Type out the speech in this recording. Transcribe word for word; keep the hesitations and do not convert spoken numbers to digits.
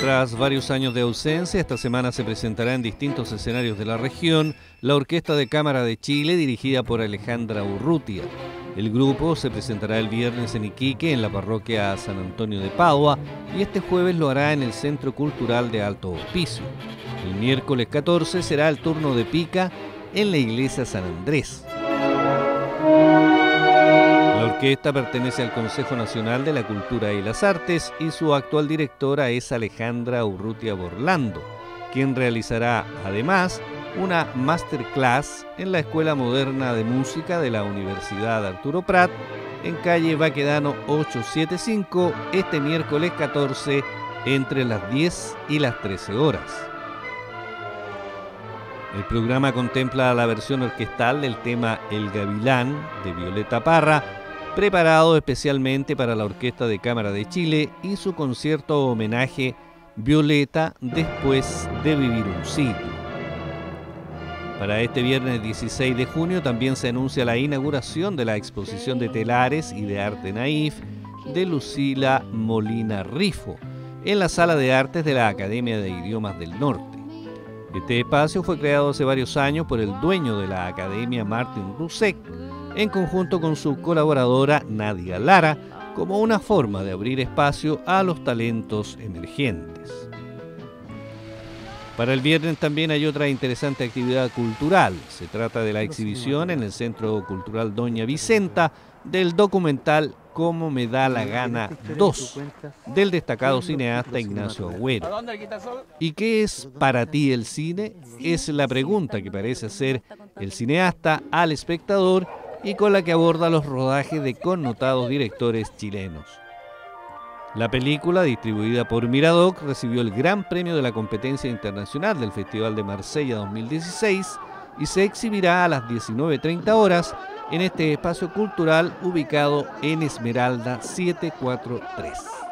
Tras varios años de ausencia, esta semana se presentará en distintos escenarios de la región la Orquesta de Cámara de Chile, dirigida por Alejandra Urrutia. El grupo se presentará el viernes en Iquique, en la parroquia San Antonio de Padua, y este jueves lo hará en el Centro Cultural de Alto Hospicio. El miércoles catorce será el turno de pica en la iglesia San Andrés. La orquesta pertenece al Consejo Nacional de la Cultura y las Artes y su actual directora es Alejandra Urrutia Borlando, quien realizará además una masterclass en la Escuela Moderna de Música de la Universidad Arturo Prat en calle Baquedano ochocientos setenta y cinco este miércoles catorce entre las diez y las trece horas. El programa contempla la versión orquestal del tema El Gavilán de Violeta Parra, preparado especialmente para la Orquesta de Cámara de Chile, y su concierto homenaje Violeta después de vivir un siglo. Para este viernes dieciséis de junio también se anuncia la inauguración de la exposición de telares y de arte naif de Lucila Molina Rifo en la Sala de Artes de la Academia de Idiomas del Norte. Este espacio fue creado hace varios años por el dueño de la Academia, Martin Rusek, en conjunto con su colaboradora Nadia Lara, como una forma de abrir espacio a los talentos emergentes. Para el viernes también hay otra interesante actividad cultural. Se trata de la exhibición en el Centro Cultural Doña Vicenta del documental Cómo me da la gana dos, del destacado cineasta Ignacio Agüero. ¿Y qué es para ti el cine? Es la pregunta que parece hacer el cineasta al espectador y con la que aborda los rodajes de connotados directores chilenos. La película, distribuida por Miradoc, recibió el Gran Premio de la Competencia Internacional del Festival de Marsella dos mil dieciséis y se exhibirá a las diecinueve treinta horas en este espacio cultural ubicado en Esmeralda setecientos cuarenta y tres.